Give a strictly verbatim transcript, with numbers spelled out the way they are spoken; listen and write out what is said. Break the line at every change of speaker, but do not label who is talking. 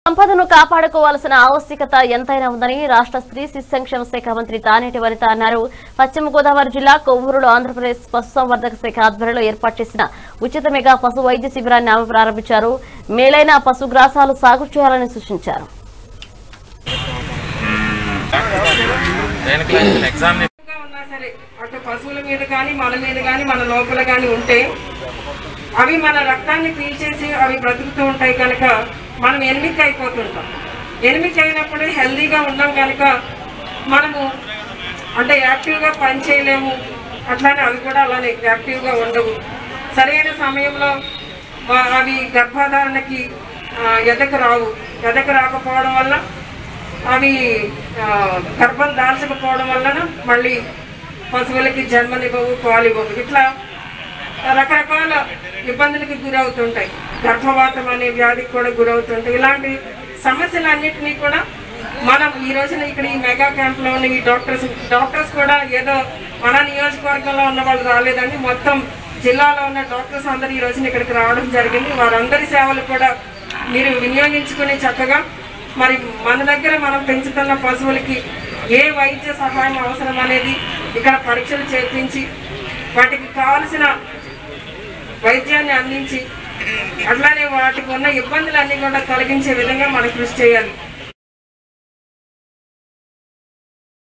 సంపదను కాపాడుకోవాల్సిన ఆవశ్యకత ఎంతైనా ఉందని రాష్ట్ర స్త్రీ శిశు సంక్షేమ శాఖ మంత్రి తానేటి వనిత అన్నారు. పశ్చిమ గోదావరి జిల్లా కొవ్వూరులో ఆంధ్రప్రదేశ్ పశుసంవర్ధక శాఖ ఆధ్వర్యంలో ఏర్పాటు చేసిన ఉచిత మెగా పశు వైద్య శిబిరాన్ని ఆమె ప్రారంభించారు. మేలైన పశుగ్రాసాలు సాగు చేయాలని సూచించారు.
అటు పశువుల మీద కానీ మన మీద కానీ మన లోపల కానీ ఉంటే అవి మన రక్తాన్ని పీల్చేసి అవి బ్రతుకుతూ ఉంటాయి కనుక మనం ఎనిమిక్ అయిపోతుంటాం. ఎనిమిక్ అయినప్పుడు హెల్దీగా ఉన్నాం కనుక మనము అంటే యాక్టివ్గా పని చేయలేము. అట్లానే అవి కూడా అలానే యాక్టివ్గా ఉండవు. సరైన సమయంలో అవి గర్భధారణకి ఎదకు రావు. ఎదకు రాకపోవడం వల్ల అవి గర్భం దాల్చకపోవడం వలన మళ్ళీ పశువులకి జన్మనివ్వవు, పాలివ్వవు. ఇట్లా రకరకాల ఇబ్బందులకి గురవుతుంటాయి. గర్భవాతం అనే వ్యాధికి కూడా గురవుతుంటాయి. ఇలాంటి సమస్యలన్నింటినీ కూడా మనం ఈ రోజున ఇక్కడ ఈ మెగా క్యాంప్లో ఉన్న ఈ డాక్టర్స్ డాక్టర్స్ కూడా ఏదో మన నియోజకవర్గంలో ఉన్న వాళ్ళు రాలేదండి, మొత్తం జిల్లాలో ఉన్న డాక్టర్స్ అందరూ ఈ రోజున ఇక్కడికి రావడం జరిగింది. వారందరి సేవలు కూడా మీరు వినియోగించుకుని చక్కగా మరి మన దగ్గర మనం పెంచుతున్న పశువులకి ఏ వైద్య సహాయం అవసరం అనేది ఇక్కడ పరీక్షలు చేయించి వాటికి కావలసిన వైద్యాన్ని అందించి అట్లానే వాటికి ఉన్న ఇబ్బందులన్నీ కూడా తొలగించే విధంగా మనం కృషి చేయాలి.